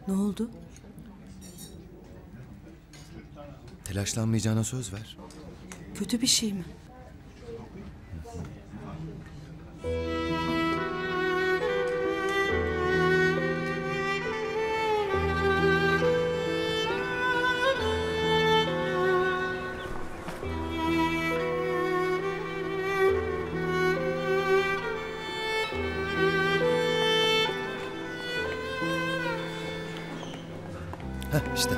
Ne oldu? Telaşlanmayacağına söz ver. Kötü bir şey mi? Heh işte.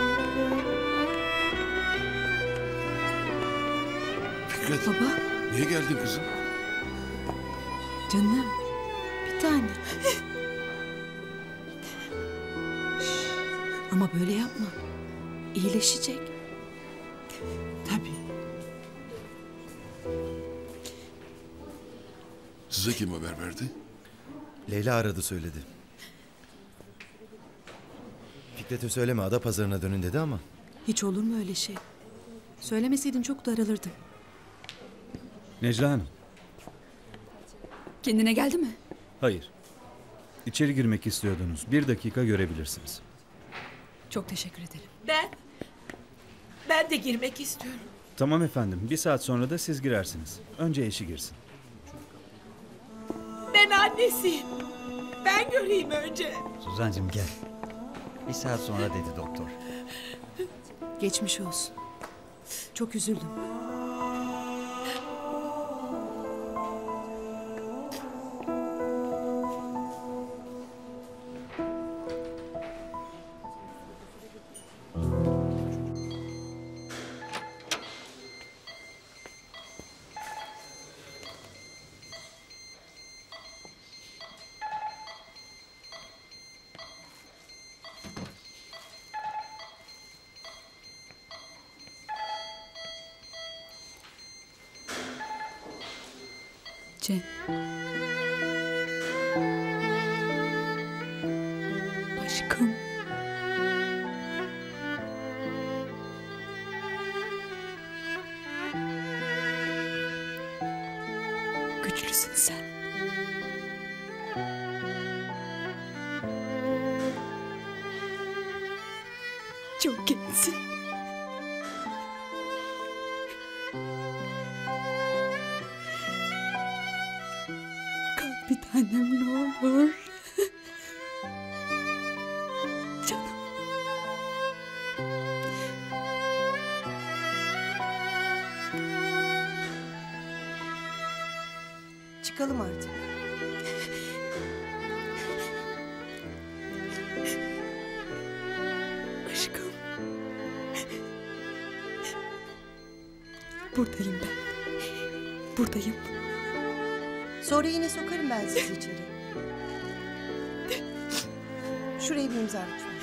Fikret, Baba, niye geldin kızım? canım. Bir tane. Şş, ama böyle yapma. İyileşecek. Tabii. Size kim haber verdi? Leyla aradı söyledi. Fikret'e söyleme, Adapazarı'na dönün dedi ama. Hiç olur mu öyle şey? Söylemeseydin çok daralırdım. Necla Hanım. Kendine geldi mi? Hayır. İçeri girmek istiyordunuz. 1 dakika görebilirsiniz. Çok teşekkür ederim. Ben de girmek istiyorum. Tamam efendim. 1 saat sonra da siz girersiniz. Önce eşi girsin. Ben annesiyim. Ben göreyim önce. Suzancığım gel. 1 saat sonra dedi doktor. Geçmiş olsun. Çok üzüldüm. Cem. Aşkım. Güçlüsün sen. Çok iyisin. Bir tanem ne olur. Canım. Çıkalım artık. Aşkım. Buradayım ben. Buradayım. Sonra yine sokarım ben sizi içeri. Şuraya bir imza lütfen.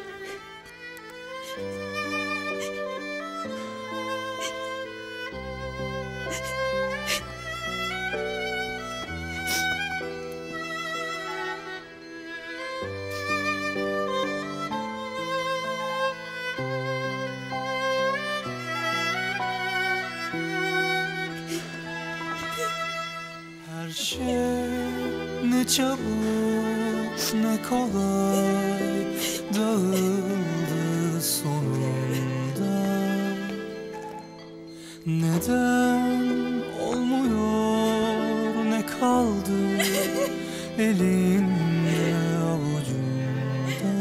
Her şey ne çabuk ne kolay dağıldı sonunda. Neden olmuyor ne kaldı elinde avucunda.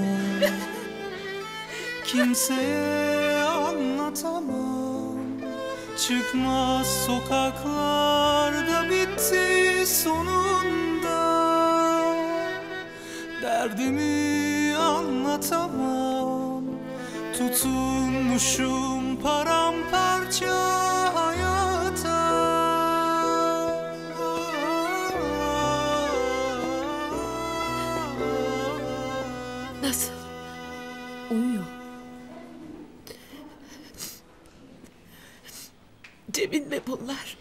Kimseye anlatamam. Çıkmaz sokaklarda bitti sonunda. Derdimi anlatamam. Tutunmuşum paramparça hayata. Nasıl? Uyuyor. Cem'in mi bunlar?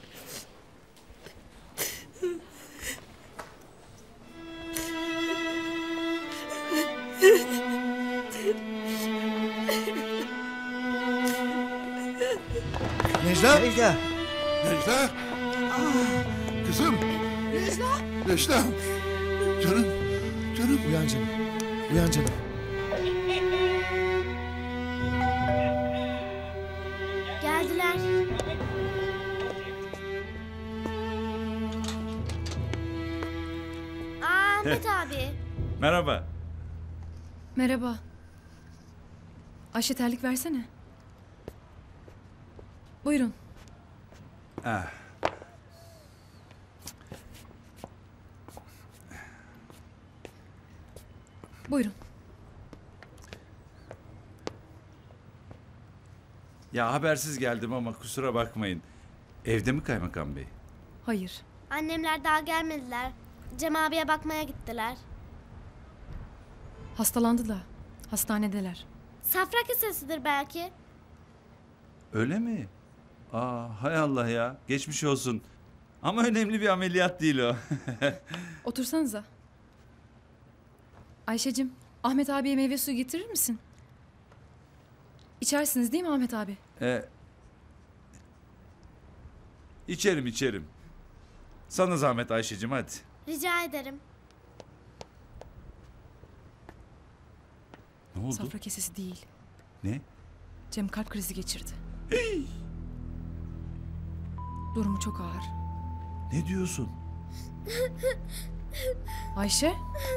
Necla! Necla. Necla! Kızım! Necla! Canım! Canım! Uyan canım. Uyan canım. Ahmet abi. Merhaba. Merhaba. Ayşe terlik versene. Buyurun. Ah. Buyurun. Ya habersiz geldim ama kusura bakmayın. Evde mi kaymakam bey? Hayır. Annemler daha gelmediler. Cem abiye bakmaya gittiler. Hastalandı da. Hastanedeler. Safra kesesidir belki. Öyle mi? Aa, hay Allah ya. Geçmiş olsun. Ama önemli bir ameliyat değil o. Otursanıza. Ayşe'cim, Ahmet abiye meyve suyu getirir misin? İçersiniz değil mi Ahmet abi? İçerim. Sana zahmet Ayşe'cim hadi. Rica ederim. Ne oldu? Safra kesesi değil. Ne? Cem kalp krizi geçirdi. Durumu çok ağır. Ne diyorsun? Ayşe?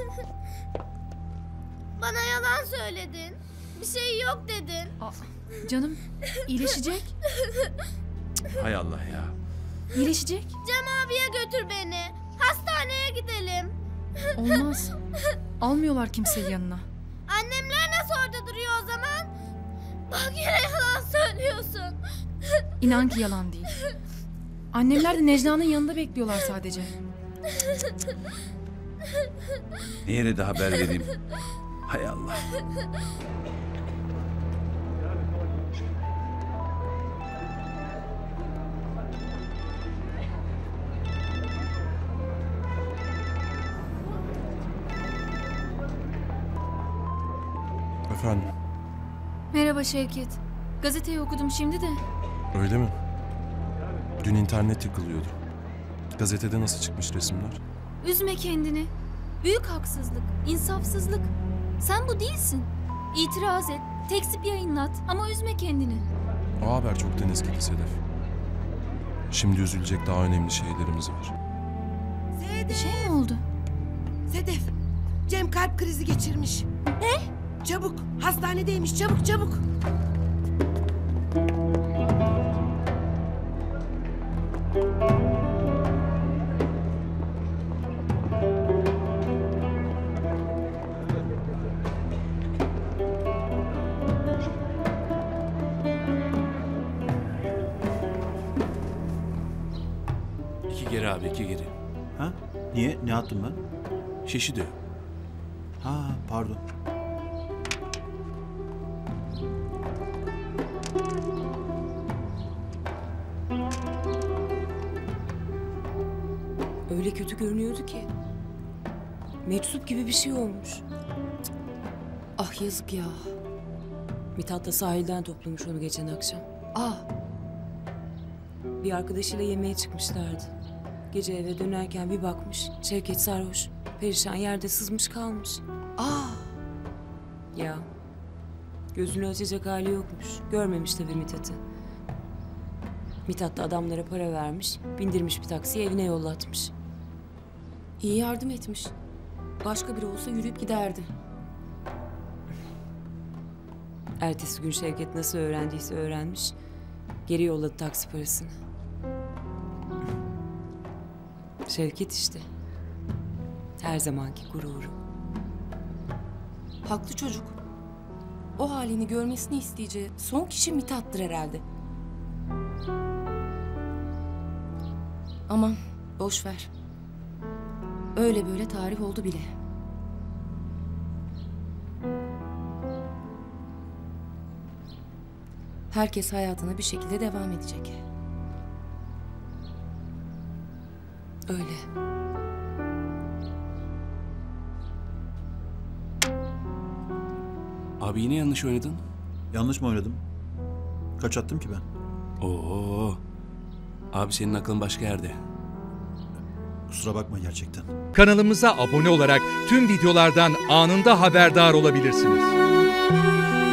Bana yalan söyledin. Bir şey yok dedin. Canım, iyileşecek. Hay Allah ya. İyileşecek. Cem abiye götür beni. Hastaneye gidelim. Olmaz. Almıyorlar kimseyi yanına. Annemler nasıl orada duruyor o zaman? Bak yine yalan söylüyorsun. İnan ki yalan değil. Annemler de Necla'nın yanında bekliyorlar sadece. Ne yere de haber vereyim? Hay Allah. Efendim, Merhaba Şevket. Gazeteyi okudum şimdi de. öyle mi? Dün internet yıkılıyordu. Gazetede nasıl çıkmış resimler? Üzme kendini. Büyük haksızlık, insafsızlık. Sen bu değilsin. İtiraz et, tekzip yayınlat ama üzme kendini. O haber çoktan eskidi Sedef. Şimdi üzülecek daha önemli şeylerimiz var. Bir şey mi oldu? Sedef, Cem kalp krizi geçirmiş. Ne? Çabuk, hastanedeymiş, çabuk. İki geri abi, iki geri. Ha? Niye? Ne attım ben? Şişi diyor. Ha, pardon. Öyle kötü görünüyordu ki. Meczup gibi bir şey olmuş. Cık. Ah yazık ya. Mithat da sahilden toplamış onu geçen akşam. Bir arkadaşıyla yemeğe çıkmışlardı. Gece eve dönerken bir bakmış. Şevket sarhoş. Perişan yerde sızmış kalmış. Ya. Gözünü açacak hali yokmuş. Görmemiş tabii Mithat'ı. Mithat da adamlara para vermiş. Bindirmiş bir taksiye evine yollatmış. İyi yardım etmiş. Başka biri olsa yürüyüp giderdi. Ertesi gün Şevket nasıl öğrendiyse öğrenmiş. Geri yolladı taksi parasını. Şevket işte. Her zamanki gururu. Haklı çocuk. O halini görmesini isteyeceği son kişi Mithat'tır herhalde. Aman boş ver. Öyle böyle tarih oldu bile. Herkes hayatına bir şekilde devam edecek. Öyle. Abi yine yanlış oynadın. Yanlış mı oynadım? Kaç attım ki ben? Oo. Abi senin aklın başka yerde. Kusura bakma gerçekten. Kanalımıza abone olarak tüm videolardan anında haberdar olabilirsiniz.